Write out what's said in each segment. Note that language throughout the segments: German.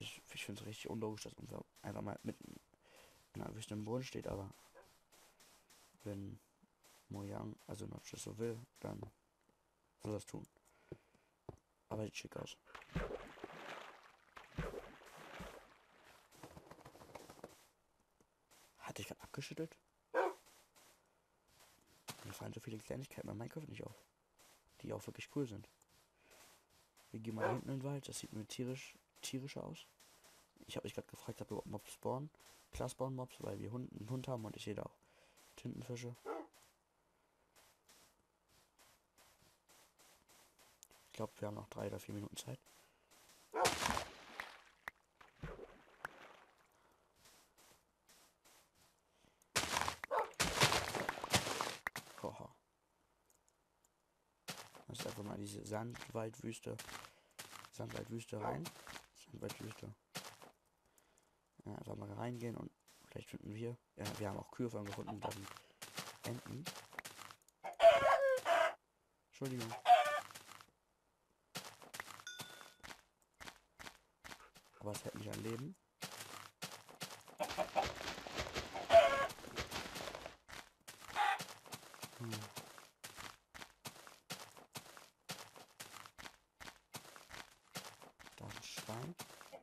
Ich finde es richtig unlogisch, dass unser einfach mal mitten in einer Wüste im Boden steht, aber wenn Mojang, also Notches so will, dann soll das tun. Aber sieht schick aus. Hatte ich gerade abgeschüttelt? Mir fallen so viele Kleinigkeiten bei Minecraft nicht auf, die auch wirklich cool sind. Wir gehen mal da hinten in den Wald, das sieht mir tierischer aus. Ich habe mich gerade gefragt, ob überhaupt Mobs spawnen. Klar spawnen Mobs, weil wir einen Hund haben und ich sehe da auch Tintenfische. Ich glaube, wir haben noch 3 oder 4 Minuten Zeit. Haha. Das ist einfach mal diese Sandwaldwüste rein. Sandwaldwüste. Ja, einfach mal reingehen und vielleicht finden wir. Ja, wir haben auch Kühe von gefunden, da sind Enten. Entschuldigung. Aber es hält nicht an Leben. Da ist ein Schwein.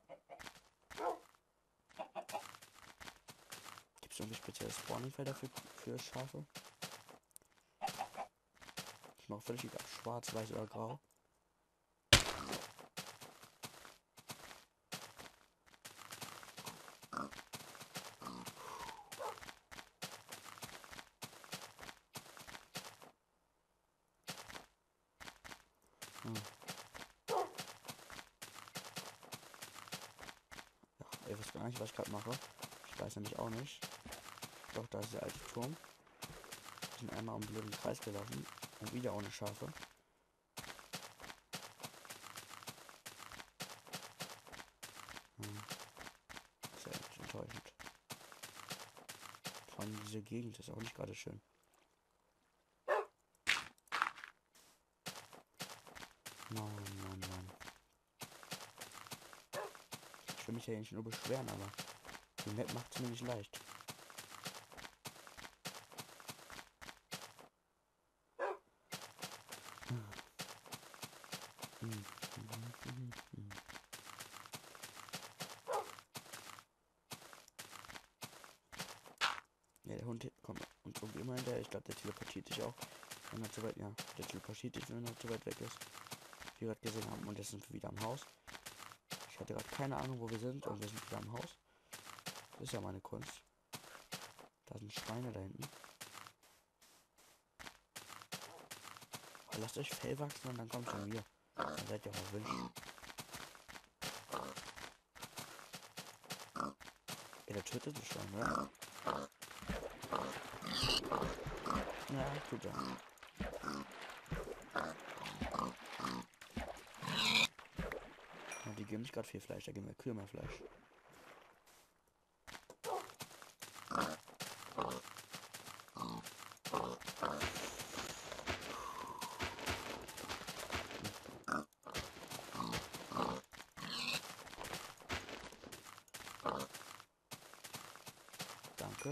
Gibt es irgendwie spezielle Spawningfelder für Schafe? Ist mir auch völlig egal. Schwarz, weiß oder grau. Ja, ich weiß gar nicht, was ich gerade mache. Ich weiß nämlich auch nicht. Doch, da ist der alte Turm. Wir sind einmal um den blöden Kreis gelaufen. Und wieder ohne Schafe. Das ist ja echt enttäuschend. Vor allem diese Gegend ist auch nicht gerade schön. Mann. Ich will mich ja nicht nur beschweren, aber die Map macht es mir nicht leicht. Ja, der Hund kommt uns irgendwie immer hinterher. Ich glaube, der teleportiert sich auch, wenn er zu weit, ja, der teleportiert sich, wenn er zu weit weg ist. Wie wir gerade gesehen haben. Und jetzt sind wir wieder am Haus. Ich hatte gerade keine Ahnung, wo wir sind, und wir sind wieder am Haus. Das ist ja meine Kunst. Da sind Schweine da hinten. Aber lasst euch Fell wachsen und dann kommt zu mir. Dann seid ihr auch erwünscht. Ja, der tötet das schon, ne? Ja, tut er. Ja, die geben nicht gerade viel Fleisch, da geben wir Kühe mehr Fleisch. Danke.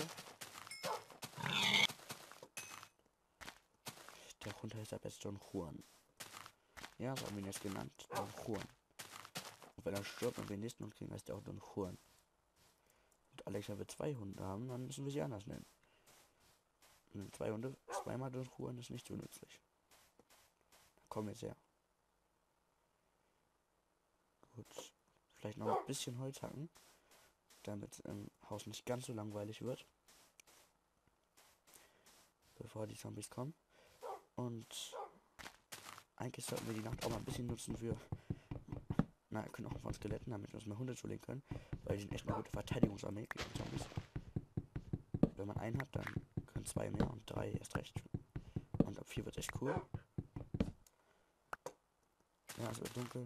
Der Hund heißt ab jetzt Don Juan. Ja, so haben wir ihn jetzt genannt. Don Juan. Und wenn er stirbt und wir den nächsten Hund kriegen, heißt der auch Don Juan. Und Alexa will 2 Hunde haben, dann müssen wir sie anders nennen. Und 2 Hunde, zweimal Don Juan ist nicht so nützlich. Da kommen wir jetzt her. Gut. Vielleicht noch ein bisschen Holz hacken, damit es im Haus nicht ganz so langweilig wird. Bevor die Zombies kommen. Und eigentlich sollten wir die Nacht auch mal ein bisschen nutzen für, na, wir können auch von Skeletten, damit wir uns mehr Hunde zulegen können, weil die sind echt eine gute Verteidigungsarmee gegen Zombies. Wenn man einen hat, dann können 2 mehr und 3 erst recht. Und ab 4 wird echt cool. Ja, es wird dunkel.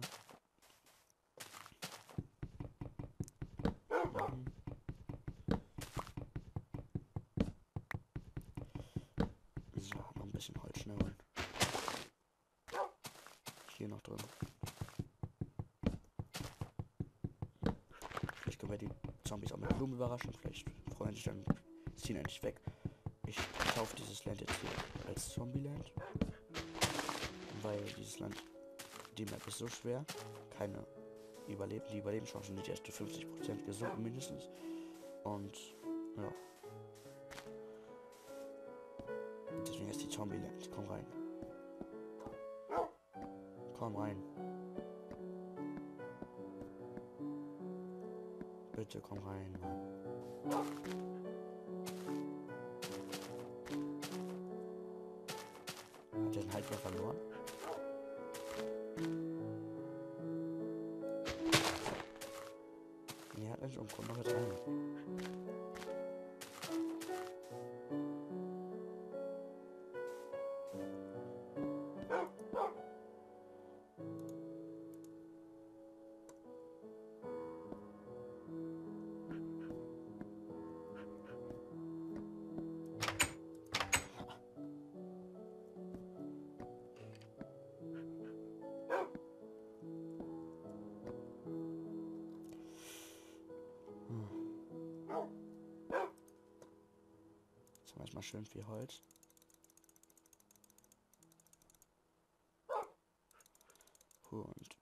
So, noch ein bisschen Holz schnell holen. Hier noch drin. Vielleicht können wir die Zombies auch mit Blumen überraschen. Vielleicht freuen sich dann, ziehen endlich weg. Ich kaufe dieses Land jetzt hier als Zombieland. Weil dieses Land, die Map ist so schwer. Keine die Überlebenschancen sind erst zu 50% gesunken mindestens. Und ja. Deswegen ist die Zombieland. Komm rein. Komm rein. Bitte komm rein, Mann. Hat den Halt ja verloren? Nee, hat nicht umkommen, noch jetzt rein. Jetzt haben wir erstmal schön viel Holz. Und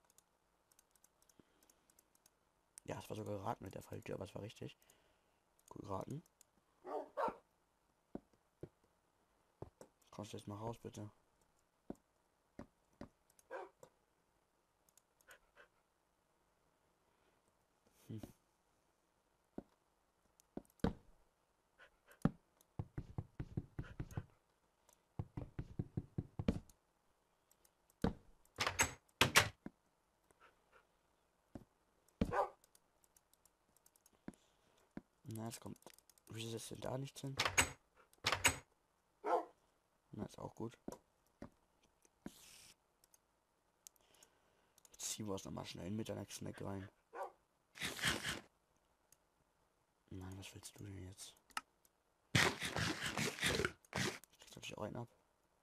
ja, es war sogar geraten mit der Falltür, aber es war richtig. Gut geraten. Kommst du jetzt mal raus, bitte? Hm. Na, jetzt kommt. Wieso ist denn da nichts hin? Na, ist auch gut. Jetzt ziehen wir uns nochmal schnell mit einer Snack rein. Nein, was willst du denn jetzt? Kriegst natürlich auch einen ab.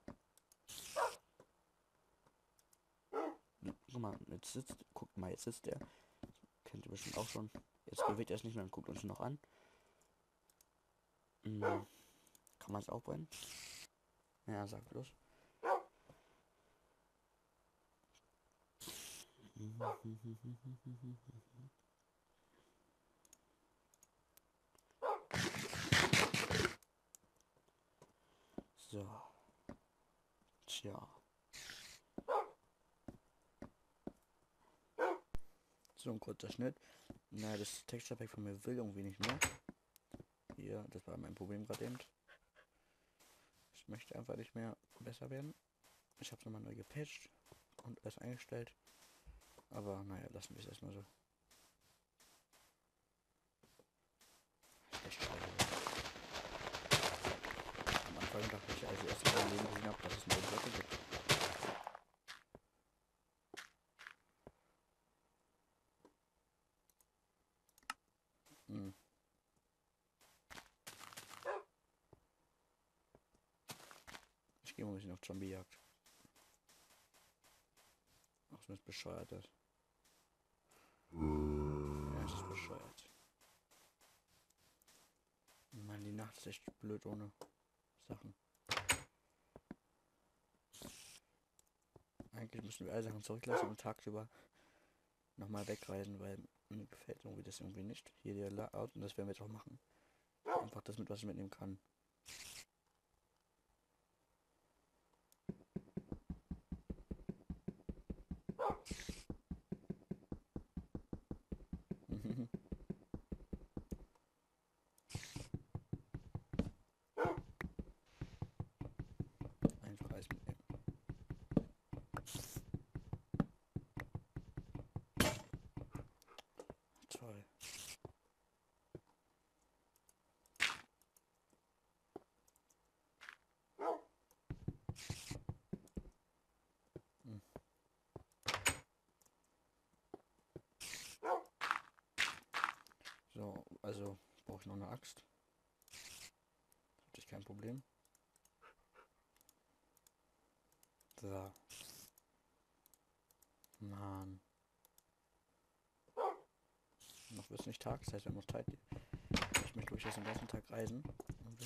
Guck mal, jetzt sitzt. Guckt mal, jetzt sitzt der. Kennt ihr bestimmt auch schon. Jetzt bewegt er es nicht mehr und guckt uns noch an. Kann man es auch brennen? Ja, sag bloß. So. Tja. So ein kurzer Schnitt. Na, das Texture Pack von mir will irgendwie nicht mehr. Hier, das war mein Problem gerade eben. Ich möchte einfach nicht mehr besser werden. Ich habe es nochmal neu gepatcht und alles eingestellt. Aber naja, lassen wir es erstmal so. Echt schade. Am Anfang dachte ich, als ich erst mal im Leben gesehen habe, dass es neue Blöcke gibt. Ich gehe mal ein bisschen auf Zombiejagd. Auch wenn es bescheuert ist. Ja, es ist bescheuert. Mann, die Nacht ist echt blöd ohne Sachen. Eigentlich müssen wir alle Sachen zurücklassen und tagsüber nochmal wegreisen, weil mir gefällt irgendwie das irgendwie nicht. Hier der Layout und das werden wir jetzt auch machen. Einfach das mit, was ich mitnehmen kann. Einfach alles mitnehmen. Toll. So, also brauche ich noch eine Axt. Hatte ich kein Problem. So. Mann. Noch noch wird es nicht Tag, das heißt wir haben noch Zeit. Ich möchte durchaus den ganzen Tag reisen. Und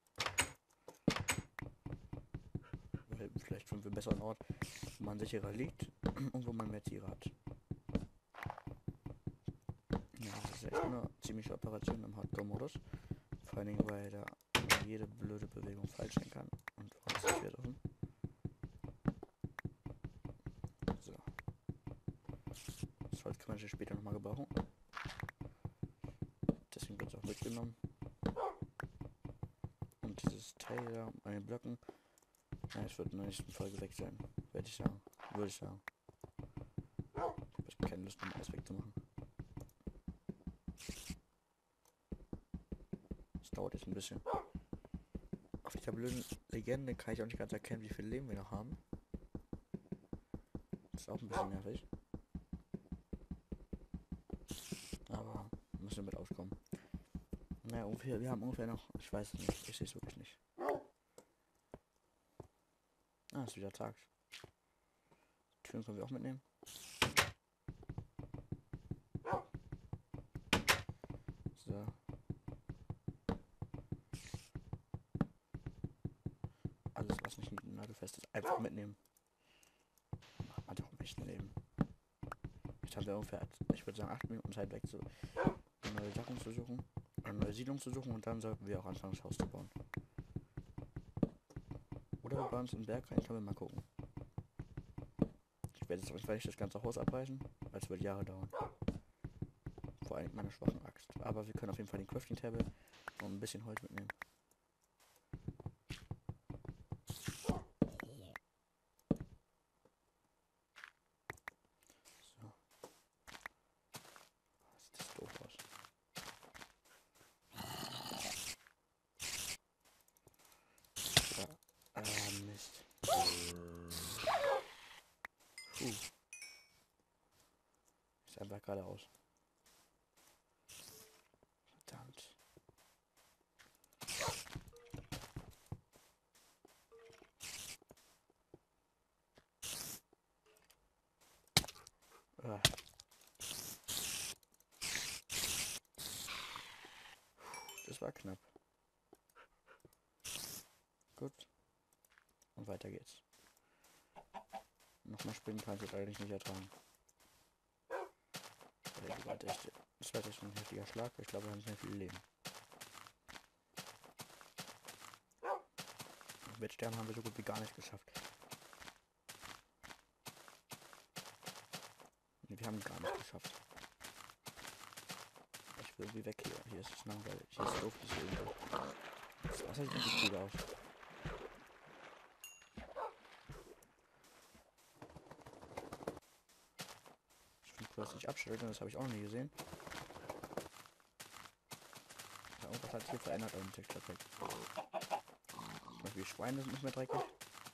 weil vielleicht finden wir einen besseren Ort, wo man sicherer liegt und wo man mehr Tiere hat. Ja, das ist echt eine ziemliche Operation im Hardcore-Modus. Vor allen Dingen, weil da jede blöde Bewegung falsch sein kann. Und woanders ist wieder offen. So. Das Holz kann man später nochmal gebrauchen. Deswegen wird es auch mitgenommen. Und dieses Teil da an den Blöcken, ja, es wird in der nächsten Folge weg sein. Werde ich sagen. Würde ich sagen. Ich habe keine Lust, um alles wegzumachen. Das dauert jetzt ein bisschen. Auf dieser blöden Legende kann ich auch nicht ganz erkennen, wie viel Leben wir noch haben. Das ist auch ein bisschen nervig. Aber müssen wir mit auskommen. Naja, ungefähr, wir haben ungefähr noch, ich weiß es nicht, ich sehe es wirklich nicht. Ah, ist wieder Tag. Türen können wir auch mitnehmen. So. Alles, was nicht nagelfest ist, einfach mitnehmen. Macht man doch im echten Leben. Jetzt haben wir ungefähr, ich würde sagen, 8 Minuten Zeit weg, so neue Sachen zu suchen, eine neue Siedlung zu suchen und dann sollten wir auch anfangen, das Haus zu bauen. Oder wir bauen uns in den Berg rein, können wir mal gucken. Ich werde jetzt auf jeden Fall nicht das ganze Haus abreißen, weil es wird Jahre dauern. Vor allem mit meiner schwachen Axt. Aber wir können auf jeden Fall den Crafting Table und ein bisschen Holz mitnehmen. So. Sieht das doof aus. Mist. Ist einfach geradeaus. Verdammt. Das war knapp. Gut. Und weiter geht's. Nochmal springen kann ich jetzt eigentlich nicht ertragen. Das war echt ein heftiger Schlag. Ich glaube, wir haben nicht mehr viel Leben. Wettsterben haben wir so gut wie gar nicht geschafft. Nee, wir haben gar nicht geschafft. Ich will irgendwie weg hier. Hier ist es langweilig. Hier ist doof, das irgendwo. Das Wasser sieht nicht gut aus. Ich finde cool, dass ich abstelle, das habe ich auch nie gesehen. Ja, irgendwas hat sich hier verändert an dem Texture Pack. Zum Beispiel Schweine sind nicht mehr dreckig.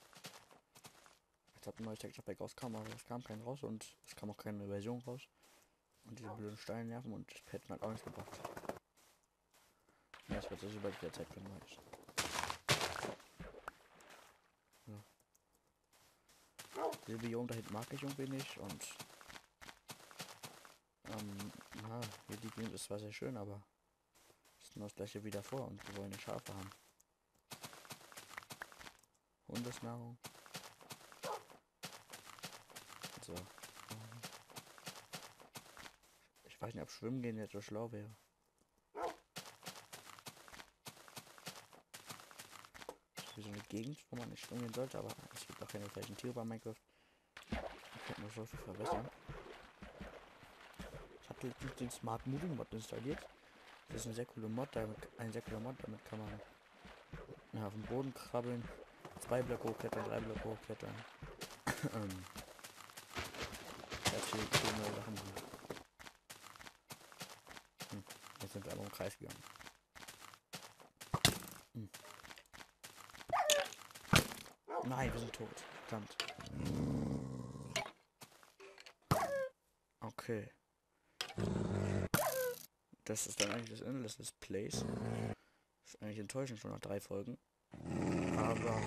Jetzt hat ein neues Texture Pack rauskam, aber es kam kein raus und es kam auch keine Version raus. Und diese blöden Steine nerven und das Pad hat auch nichts gebracht. Ja, es wird so, sobald wieder Zeit für ein neues. Ja. Diese Biom da hinten mag ich irgendwie nicht und na, hier die Gegend ist zwar sehr schön, aber ist nur das gleiche wie davor und wir wollen eine Schafe haben. Hundesnahrung. So. Ich weiß nicht, ob Schwimmen gehen jetzt so schlau wäre. Wie so eine Gegend, wo man nicht schwimmen gehen sollte, aber es gibt auch keine gleichen Tiere bei Minecraft. Ich könnte nur so viel verbessern. Ich habe letztens den Smart Moving Mod installiert. Das ist ein sehr cooler Mod, damit kann man auf dem Boden krabbeln, 2 Blöcke hochklettern, 3 Blöcke hochklettern. Sehr viele neue Sachen machen. Jetzt sind wir aber im Kreis gegangen. Nein, wir sind tot. Verdammt. Okay. Das ist dann eigentlich das Ende des Displays. Das ist eigentlich enttäuschend schon nach 3 Folgen. Aber.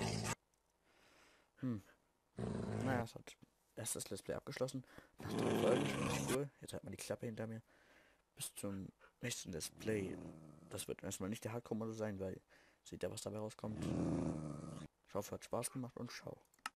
Naja, es hat erstes Let's Play abgeschlossen. Nach 3 Folgen, schon echt cool. Jetzt hat man die Klappe hinter mir. bis zum nächsten Display. Das wird erstmal nicht der Hardcore-Modus sein, weil seht ihr, was dabei rauskommt. Ich hoffe, hat Spaß gemacht und ciao.